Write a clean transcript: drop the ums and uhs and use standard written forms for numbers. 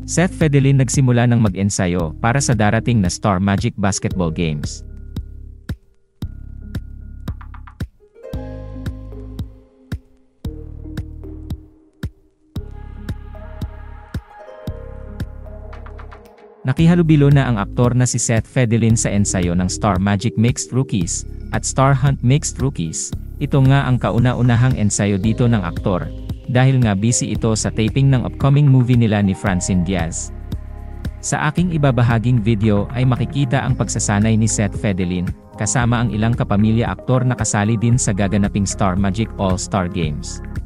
Seth Fedelin nagsimula ng mag-ensayo para sa darating na Star Magic Basketball Games. Nakihalubilo na ang aktor na si Seth Fedelin sa ensayo ng Star Magic Mixed Rookies at Star Hunt Mixed Rookies. Ito nga ang kauna-unahang ensayo dito ng aktor, dahil nga busy ito sa taping ng upcoming movie nila ni Francine Diaz. Sa aking ibabahaging video ay makikita ang pagsasanay ni Seth Fedelin, kasama ang ilang kapamilya aktor na kasali din sa gaganaping Star Magic All-Star Games.